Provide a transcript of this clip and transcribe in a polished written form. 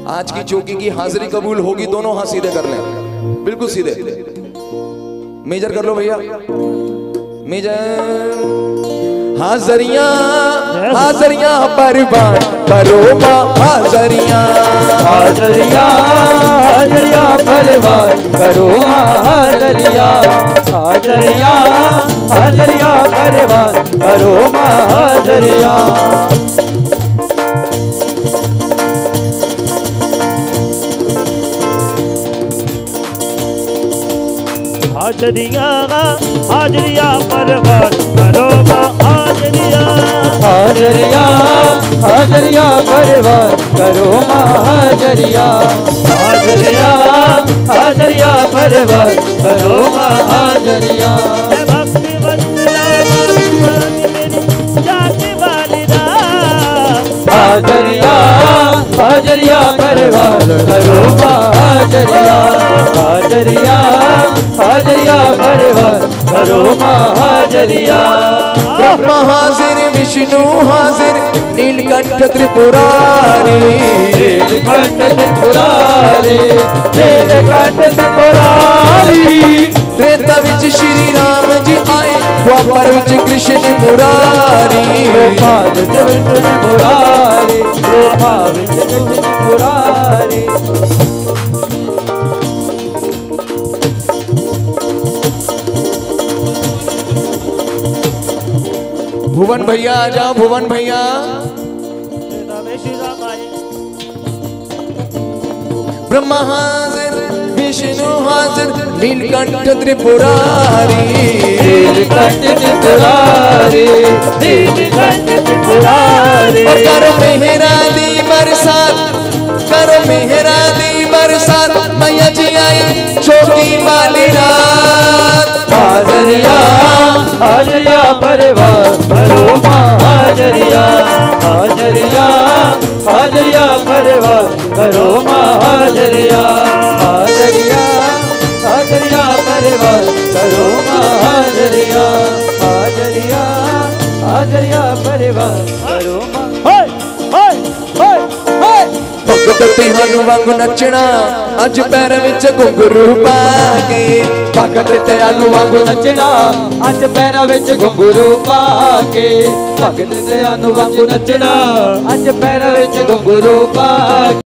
आज की चौकी की हाजिरी कबूल होगी। दोनों हाथ सीधे कर लें, बिल्कुल सीधे। मेजर कर लो भैया, मेजर। हाजरिया हाजरिया परवान करो माँ, हाजरिया हाजरिया हाजरिया परवान करो माँ, हाजरिया हाजरिया हाजरिया परवान करो माँ, हाजरिया। हाजरिया हाजरिया परवान करो माँ, हाजरिया हाजरिया हाजरिया परवान करो माँ, हाजरिया हाजरिया हाजरिया परवान करो माँ, हाजरिया। भक्ति हाजरिया हाजरिया परवान करो माँ, हाजरिया हाजरिया हाजरिया परवान करो माँ, हाजरिया। ब्रह्मा हाजिर विष्णु हाजिर नीलकंठ त्रिपुरारी, नीलकंठ त्रिपुरारी नीलकंठ त्रिपुरारी। त्रेता विच श्री राम जी आए, द्वापर विच कृष्ण मुरारी, गोपाल कृष्ण मुरारी, गोपाल कृष्ण मुरारी। भुवन भैया आ जाओ, भुवन भैया। ब्रह्मा हाजिर विष्णु हाजिर नीलकंठ त्रिपुरारी, नीलकंठ त्रिपुरारी नीलकंठ त्रिपुरारी। और करो मेहरा दी बरसात, करो मेहरा दी बरसात, मैया जी आई चौकी वाली रात। हाजरिया हाजरिया परवान करो माँ, हाजरिया हाजरिया हाजरिया परवान करो माँ, हाजरिया हाजरिया हाजरिया परवान करो माँ, हाजरिया हाजरिया हाजरिया परवान करो माँ। भगत तिहानू वांगू नचना अज पैर विच घुंघरू पा के, भगत दयालु वांगू नचना अज पैरां विच घुंघरू पा के, भगत दयालु वांगू नचना अज पैरां विच घुंघरू पा के।